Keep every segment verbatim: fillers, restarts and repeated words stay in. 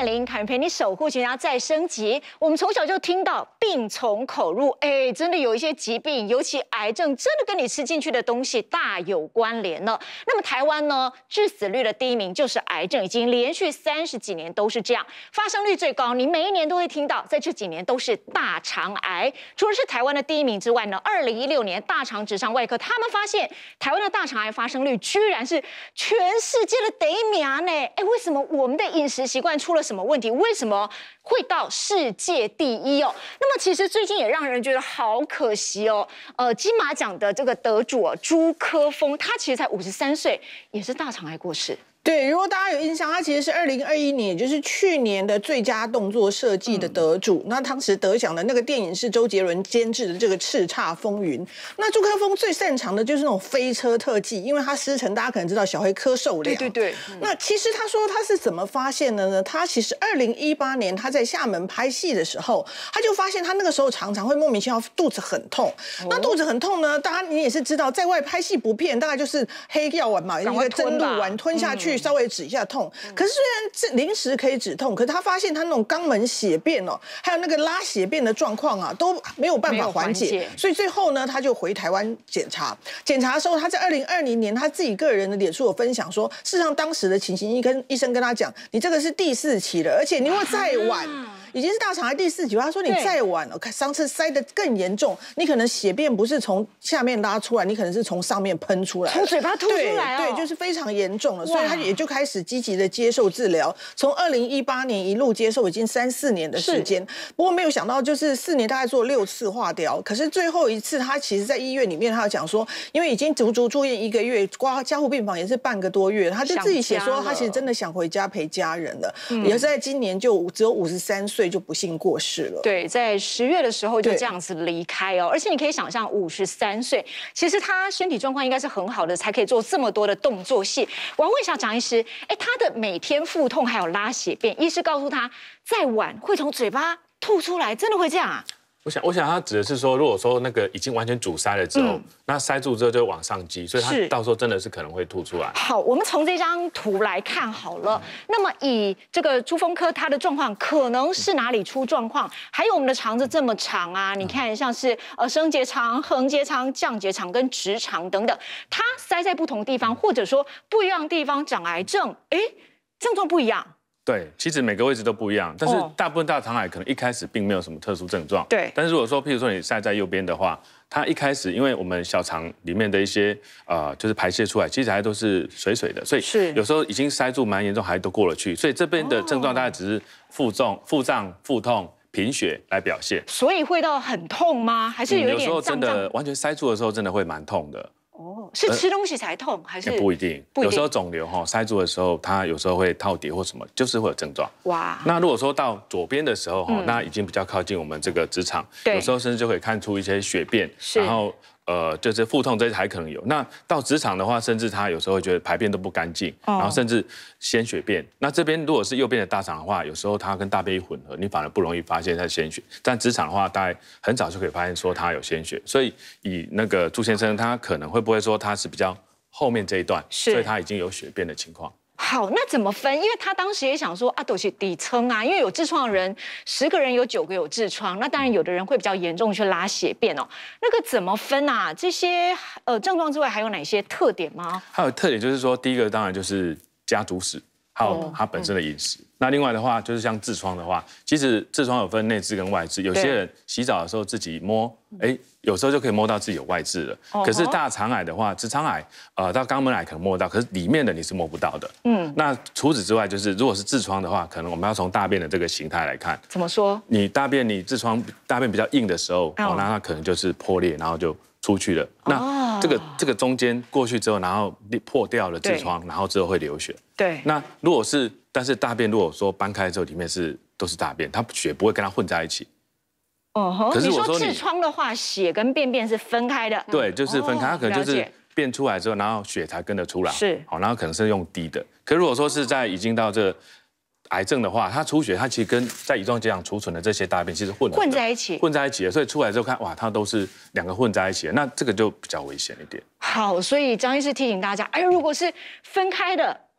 点零，凯源陪你守护全家再升级。我们从小就听到病从口入，哎，真的有一些疾病，尤其癌症，真的跟你吃进去的东西大有关联了。那么台湾呢，致死率的第一名就是癌症，已经连续三十几年都是这样，发生率最高。你每一年都会听到，在这几年都是大肠癌。除了是台湾的第一名之外呢，二零一六年大肠直肠外科他们发现，台湾的大肠癌发生率居然是全世界的第一名呢。哎，为什么我们的饮食习惯出了什么问题？为什么会到世界第一哦？那么其实最近也让人觉得好可惜哦。呃，金马奖的这个得主、哦、朱科峰，他其实才五十三岁，也是大肠癌过世。 对，如果大家有印象，他其实是二零二一年，也就是去年的最佳动作设计的得主。嗯、那当时得奖的那个电影是周杰伦监制的这个《叱咤风云》。那朱科峰最擅长的就是那种飞车特技，因为他师承大家可能知道小黑柯受良。 对对对。嗯、那其实他说他是怎么发现的呢？他其实二零一八年他在厦门拍戏的时候，他就发现他那个时候常常会莫名其妙肚子很痛。哦、那肚子很痛呢，大家你也是知道，在外拍戏不骗，大概就是黑药丸嘛，一个针露丸吞下去。嗯稍微止一下痛，可是虽然这临时可以止痛，可是他发现他那种肛门血便哦，还有那个拉血便的状况啊，都没有办法缓解，所以最后呢，他就回台湾检查。检查的时候，他在二零二零年他自己个人的脸书有分享说，事实上当时的情形，医跟医生跟他讲，你这个是第四期了，而且你如果再晚。啊已经是大肠癌第四期，他说你再晚，我看上次塞得更严重，你可能血便不是从下面拉出来，你可能是从上面喷出来， 从嘴巴吐出来、哦对，对，就是非常严重了，所以他也就开始积极的接受治疗，从二零一八年一路接受，已经三四年的时间。不过没有想到，就是四年大概做六次化疗，可是最后一次他其实在医院里面，他有讲说，因为已经足足住院一个月，挂加护病房也是半个多月，他就自己写说，他其实真的想回家陪家人了，嗯、也是在今年就只有五十三岁。就不幸过世了。 对，在十月的时候就这样子离开哦，而且你可以想象，五十三岁，其实他身体状况应该是很好的，才可以做这么多的动作戏。我要问一下张医师，哎，他的每天腹痛还有拉血便，医师告诉他，再晚会从嘴巴吐出来，真的会这样啊？ 我想，我想他指的是说，如果说那个已经完全阻塞了之后，嗯、那塞住之后就往上积，所以他到时候真的是可能会吐出来。 好，我们从这张图来看好了。嗯、那么以这个朱峰科他的状况，可能是哪里出状况？还有我们的肠子这么长啊，你看像是呃升结肠、横结肠、降结肠跟直肠等等，它塞在不同地方，或者说不一样的地方长癌症，哎，症状不一样。 对，其实每个位置都不一样，但是大部分大肠癌可能一开始并没有什么特殊症状。 对， 但是如果说，譬如说你塞在右边的话，它一开始因为我们小肠里面的一些呃，就是排泄出来，其实还都是水水的，所以是有时候已经塞住蛮严重，还都过了去。所以这边的症状大概只是腹重、腹胀、腹痛、贫血来表现。 所以会到很痛吗？还是有一点胀胀？ 有时候真的完全塞住的时候，真的会蛮痛的。 哦，是吃东西才痛，还是不一定？有时候肿瘤哈塞住的时候，它有时候会套叠或什么，就是会有症状。哇！那如果说到左边的时候哈，那已经比较靠近我们这个直肠，有时候甚至就可以看出一些血便，然后呃，就是腹痛这些还可能有。那到直肠的话，甚至他有时候会觉得排便都不干净，然后甚至鲜血便。那这边如果是右边的大肠的话，有时候它跟大便一混合，你反而不容易发现它鲜血。但直肠的话，大概很早就可以发现说它有鲜血。所以以那个朱先生，他可能会不会说他是比较后面这一段，所以他已经有血便的情况。 好，那怎么分？因为他当时也想说啊，都是底层啊，因为有痔疮的人，十个人有九个有痔疮，那当然有的人会比较严重去拉血便哦。那个怎么分啊？这些呃症状之外，还有哪些特点吗？ 还有特点就是说，第一个当然就是家族史，还有他本身的饮食。哦嗯、那另外的话，就是像痔疮的话，其实痔疮有分内痔跟外痔，有些人洗澡的时候自己摸，哎。有时候就可以摸到自己有外痔了，可是大肠癌的话，直肠癌，呃，到肛门癌可能摸到，可是里面的你是摸不到的。嗯，那除此之外，就是如果是痔疮的话，可能我们要从大便的这个形态来看。 怎么说？ 你大便，你痔疮大便比较硬的时候，哦，那它可能就是破裂，然后就出去了。那这个这个中间过去之后，然后破掉了痔疮，然后之后会流血。 对。 那如果是，但是大便如果说搬开之后，里面是都是大便，它血不会跟它混在一起。 哦，可是你说痔疮的话，血跟便便是分开的。 对，就是分开，它可能就是便出来之后，然后血才跟着出来。 是， 好，然后可能是用滴的。可如果说是在已经到这癌症的话，它出血，它其实跟在乙状结肠储存的这些大便其实混混在一起， 混在一起的，所以出来之后看，哇，它都是两个混在一起的，那这个就比较危险一点。 好，所以张医师提醒大家，哎，如果是分开的。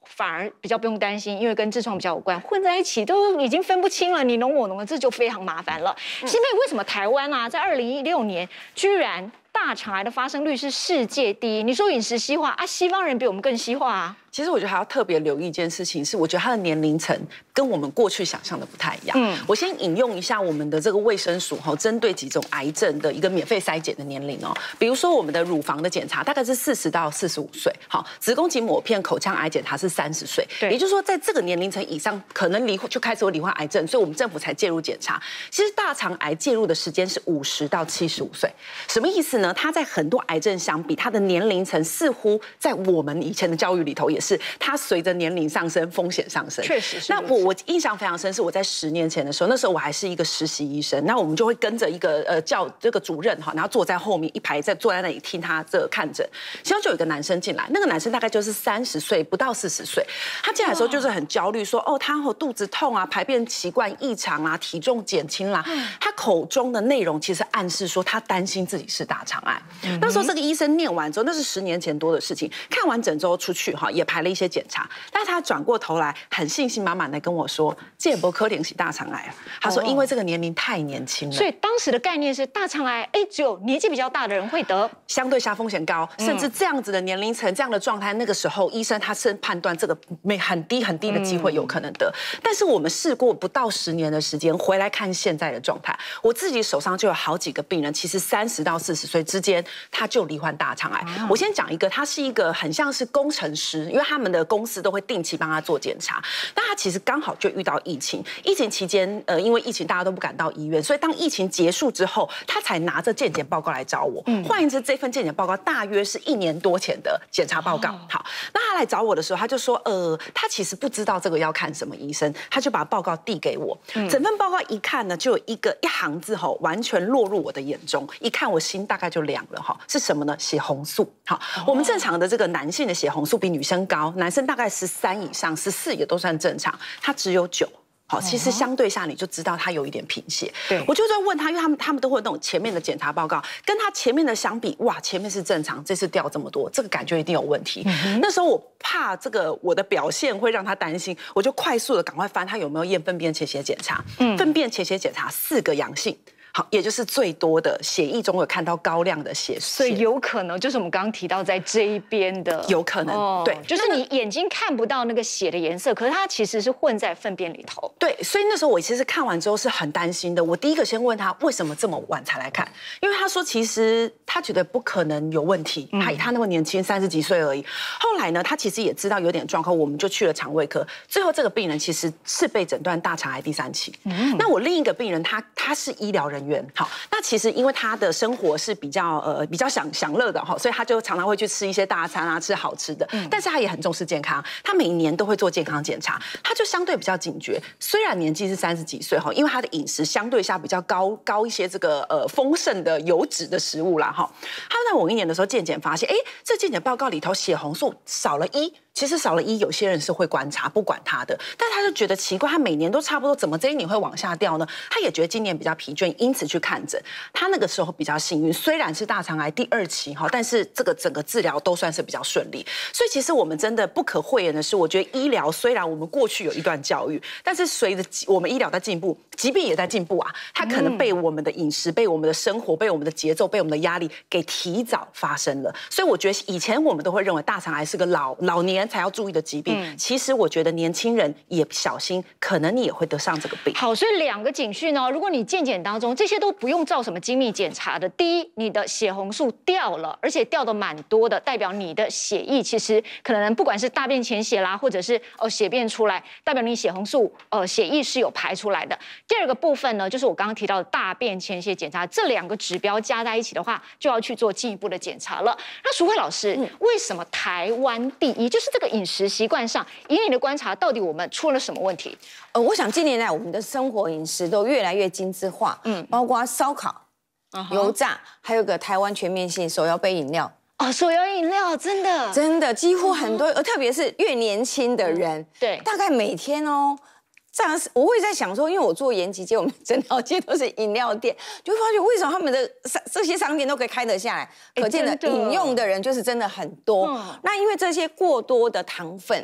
反而比较不用担心，因为跟痔疮比较有关，混在一起都已经分不清了，你侬我侬的，这就非常麻烦了。嗯、新妹，为什么台湾啊，在二零一六年居然大肠癌的发生率是世界第一？你说饮食西化啊，西方人比我们更西化啊。 其实我觉得还要特别留意一件事情，是我觉得它的年龄层跟我们过去想象的不太一样。嗯，我先引用一下我们的这个卫生署哈，针对几种癌症的一个免费筛检的年龄哦。比如说我们的乳房的检查大概是四十到四十五岁，好，子宫颈抹片、口腔癌检查是三十岁，也就是说在这个年龄层以上，可能罹就开始有罹患癌症，所以我们政府才介入检查。其实大肠癌介入的时间是五十到七十五岁，什么意思呢？它在很多癌症相比，它的年龄层似乎在我们以前的教育里头也是，它随着年龄上升，风险上升。 确实是。 那我我印象非常深，是我在十年前的时候，那时候我还是一个实习医生，那我们就会跟着一个呃教这个主任哈，然后坐在后面一排，在坐在那里听他这个看诊。其中就有一个男生进来，那个男生大概就是三十岁不到四十岁，他进来的时候就是很焦虑，说哦他肚子痛啊，排便习惯异常啊，体重减轻啦。嗯、他口中的内容其实暗示说他担心自己是大肠癌。嗯、那时候这个医生念完之后，那是十年前多的事情，看完整之后出去哈，也排了一些检查，但是他转过头来很信心满满的跟我说，这也不可能是大肠癌啊。他说因为这个年龄太年轻了， 所以当时的概念是大肠癌，哎，只有年纪比较大的人会得， 相对下风险高，甚至这样子的年龄层、这样的状态，那个时候医生他是判断这个没很低很低的机会有可能得。嗯、但是我们试过不到十年的时间回来看现在的状态，我自己手上就有好几个病人，其实三十到四十岁之间他就罹患大肠癌。哦、我先讲一个，他是一个很像是工程师，因为他们的公司都会定期帮他做检查。那他其实刚好就遇到疫情，疫情期间，呃，因为疫情大家都不敢到医院，所以当疫情结束之后，他才拿着健检报告来找我。嗯，换言之，这份健检报告大约是一年多前的检查报告。哦、好，那他来找我的时候，他就说，呃，他其实不知道这个要看什么医生，他就把报告递给我。嗯、整份报告一看呢，就有一个一行字吼，完全落入我的眼中，一看我心大概就凉了哈。是什么呢？血红素。好，哦、我们正常的这个男性的血红素比女生高，男生大概十三以上，十四也都算正常，他只有九。好，其实相对下你就知道他有一点贫血。对，我就在问他，因为他们他们都会有那种前面的检查报告，跟他前面的相比，哇，前面是正常，这次掉这么多，这个感觉一定有问题。嗯、那时候我怕这个我的表现会让他担心，我就快速的赶快翻他有没有验粪便潜血检查。嗯，粪便潜血检查四个阳性。好，也就是最多的血液中有看到高量的血， 所以有可能就是我们刚刚提到在这一边的， 有可能，哦、对， 就是你眼睛看不到那个血的颜色，可是它其实是混在粪便里头。 对，所以那时候我其实看完之后是很担心的。我第一个先问他为什么这么晚才来看，因为他说其实他觉得不可能有问题，他他那么年轻，三十几岁而已。后来呢，他其实也知道有点状况，我们就去了肠胃科。最后这个病人其实是被诊断大肠癌第三期。嗯、那我另一个病人他他是医疗人员。好，那其实因为他的生活是比较呃比较享享乐的哈，所以他就常常会去吃一些大餐啊，吃好吃的。嗯、但是他也很重视健康，他每年都会做健康检查，他就相对比较警觉。虽然年纪是三十几岁哈，因为他的饮食相对下比较高高一些这个呃丰盛的油脂的食物啦哈。他在某一年的时候健检发现，哎，这健检报告里头血红素少了一。其实少了一，有些人是会观察不管他的，但他就觉得奇怪，他每年都差不多，怎么这一年会往下掉呢？他也觉得今年比较疲倦，因此去看诊。他那个时候比较幸运，虽然是大肠癌第二期哈，但是这个整个治疗都算是比较顺利。所以其实我们真的不可讳言的是，我觉得医疗虽然我们过去有一段教育，但是随着我们医疗在进步，疾病也在进步啊，它可能被我们的饮食、被我们的生活、被我们的节奏、被我们的压力给提早发生了。所以我觉得以前我们都会认为大肠癌是个老老年才要注意的疾病，嗯、其实我觉得年轻人也小心，可能你也会得上这个病。 好，所以两个警讯哦，如果你健检当中这些都不用照什么精密检查的，第一，你的血红素掉了，而且掉的蛮多的，代表你的血液其实可能不管是大便潜血啦，或者是呃血便出来，代表你血红素呃血液是有排出来的。第二个部分呢，就是我刚刚提到的大便潜血检查，这两个指标加在一起的话，就要去做进一步的检查了。那淑慧老师，嗯、为什么台湾第一？就是这个饮食习惯上，以你的观察，到底我们出了什么问题？ 呃，我想近年来我们的生活饮食都越来越精致化，嗯，包括烧烤、uh huh. 油炸，还有个台湾全面性手摇杯饮料。 哦，手摇饮料真的真的几乎很多，而、uh huh. 特别是越年轻的人，嗯、 对， 大概每天哦。这样我会在想说，因为我做延吉街，我们整条街都是饮料店，就会发觉为什么他们的这些商店都可以开得下来，可见的饮用的人就是真的很多。嗯、那因为这些过多的糖分，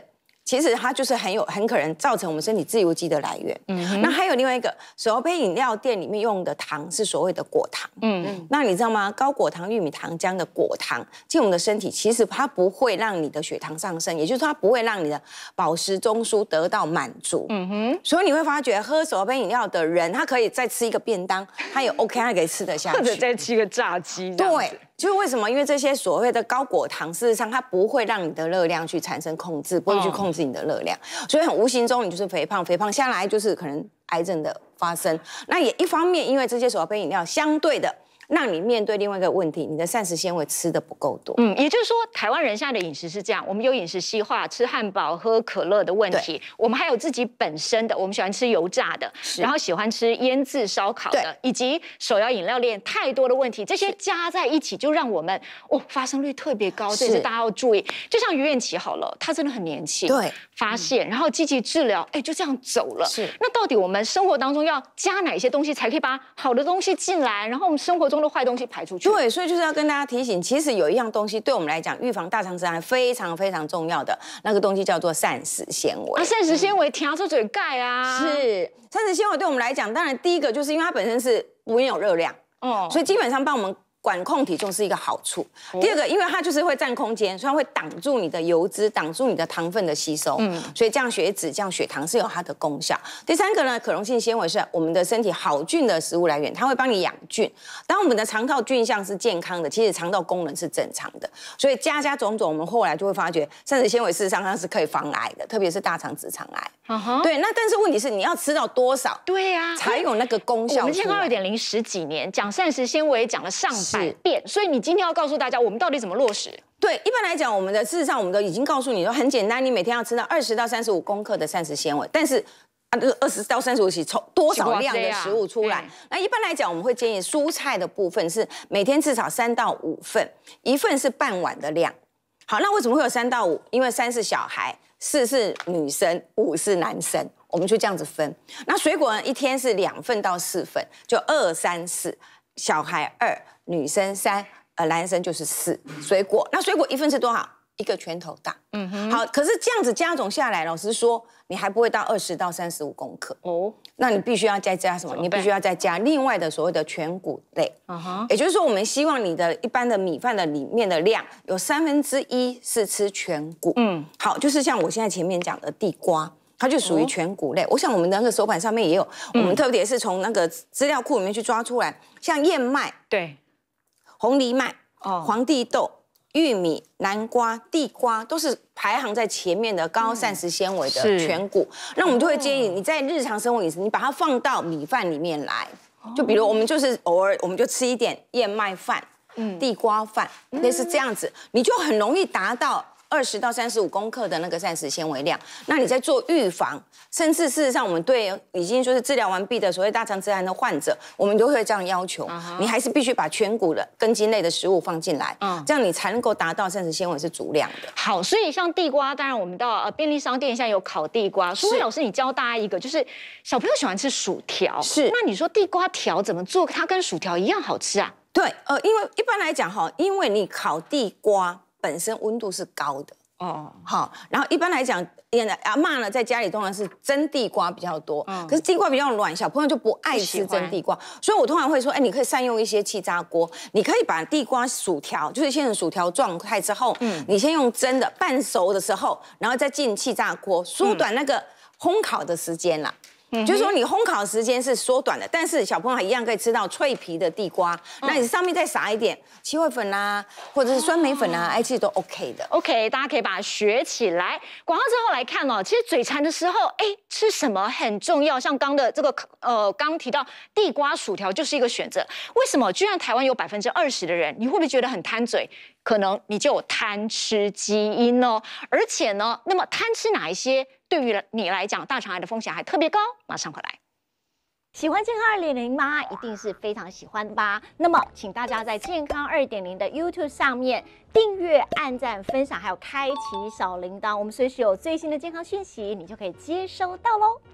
其实它就是很有很可能造成我们身体自由基的来源。嗯，那还有另外一个，手摇杯饮料店里面用的糖是所谓的果糖。嗯嗯，那你知道吗？高果糖玉米糖浆的果糖进我们的身体，其实它不会让你的血糖上升，也就是说它不会让你的饱食中枢得到满足。嗯哼，所以你会发觉喝手摇杯饮料的人，他可以再吃一个便当，他也 OK， 他可以吃得下去， 或者再吃一个炸鸡。 对。就是为什么？因为这些所谓的高果糖，事实上它不会让你的热量去产生控制，不会去控制你的热量，所以很无形中你就是肥胖，肥胖下来就是可能癌症的发生。那也一方面，因为这些手摇杯饮料相对的，让你面对另外一个问题，你的膳食纤维吃的不够多。 嗯，也就是说，台湾人现在的饮食是这样，我们有饮食西化，吃汉堡、喝可乐的问题，我们还有自己本身的，我们喜欢吃油炸的，然后喜欢吃腌制烧烤的，以及手摇饮料店太多的问题，这些加在一起，就让我们哦发生率特别高，这也是大家要注意。就像于愿琪好了，她真的很年轻， 对， 发现然后积极治疗，哎，就这样走了。 是， 那到底我们生活当中要加哪些东西，才可以把好的东西进来，然后我们生活中的坏东西排出去？ 对，所以就是要跟大家提醒，其实有一样东西对我们来讲，预防大肠直癌非常非常重要的那个东西叫做膳食纤维。 啊，膳食纤维听说嘴钙啊， 是膳食纤维对我们来讲，当然第一个就是因为它本身是没有热量，哦，所以基本上帮我们管控体重是一个好处。第二个，因为它就是会占空间，所以它会挡住你的油脂，挡住你的糖分的吸收，嗯，所以降血脂、降血糖是有它的功效。第三个呢，可溶性纤维是我们的身体好菌的食物来源，它会帮你养菌。当我们的肠道菌相是健康的，其实肠道功能是正常的，所以加加种种，我们后来就会发觉，膳食纤维事实上它是可以防癌的，特别是大肠直肠癌。Uh-huh. 对，那但是问题是你要吃到多少？ 对呀、啊， 才有那个功效。 我们健康二点零十几年讲膳食纤维讲了上百遍，所以你今天要告诉大家，我们到底怎么落实？ 对，一般来讲，我们的事实上我们都已经告诉你说很简单，你每天要吃到二十到三十五公克的膳食纤维，但是啊，二十到三十五起抽多少量的食物出来？那一般来讲，我们会建议蔬菜的部分是每天至少三到五份，一份是半碗的量。好，那为什么会有三到五？因为三是小孩。四是女生，五是男生，我们就这样子分。那水果呢，一天是两份到四份，就二三四，小孩二，女生三，呃，男生就是四。水果，那水果一份是多少？一个拳头大。嗯哼。好，可是这样子加总下来，老实说，你还不会到二十到三十五公克哦。那你必须要再加什么？你必须要再加另外的所谓的全谷类。嗯哼。也就是说，我们希望你的一般的米饭的里面的量有三分之一是吃全谷。嗯。好，就是像我现在前面讲的地瓜。它就属于全谷类，哦、我想我们的那个手板上面也有，嗯、我们特别是从那个资料库里面去抓出来，像燕麦、 对、 红藜麦、哦、黄地豆、玉米、南瓜、地瓜，都是排行在前面的高膳食纤维的全谷。嗯、那我们就会建议你在日常生活饮食，你把它放到米饭里面来，就比如我们就是偶尔我们就吃一点燕麦饭、嗯、地瓜饭，类似这样子，你就很容易达到。二十到三十五公克的那个膳食纤维量，那你在做预防，甚至事实上，我们对已经就是治疗完毕的所谓大肠直癌的患者，我们都会这样要求， uh-huh. 你还是必须把全谷的根茎类的食物放进来，嗯， uh. 这样你才能够达到膳食纤维是足量的。 好，所以像地瓜，当然我们到呃便利商店现在有烤地瓜，所以老师你教大家一个，就是小朋友喜欢吃薯条， 是， 那你说地瓜条怎么做，它跟薯条一样好吃啊？ 对，呃，因为一般来讲哈，因为你烤地瓜本身温度是高的。哦，好，然后一般来讲，阿嬷呢在家里通常是蒸地瓜比较多，嗯，可是地瓜比较软，小朋友就不爱吃蒸地瓜，所以我通常会说，哎，你可以善用一些气炸锅，你可以把地瓜薯条，就是切成薯条状态之后，嗯，你先用蒸的，半熟的时候，然后再进气炸锅，缩短那个烘烤的时间啦。嗯、就是说，你烘烤时间是缩短的，但是小朋友一样可以吃到脆皮的地瓜。嗯、那你上面再撒一点七味粉啦，或者是酸梅粉啊，哎、哦，其实都 OK 的。 OK， 大家可以把它学起来。广告之后来看哦，其实嘴馋的时候，哎，吃什么很重要。像刚的这个呃，刚提到地瓜薯条就是一个选择。为什么？居然台湾有百分之二十的人，你会不会觉得很贪嘴？可能你就有贪吃基因哦。而且呢，那么贪吃哪一些？对于你来讲，大肠癌的风险还特别高。马上回来。喜欢健康二点零吗？一定是非常喜欢吧。那么，请大家在健康二点零的 YouTube 上面订阅、按赞、分享，还有开启小铃铛。我们随时有最新的健康讯息，你就可以接收到喽。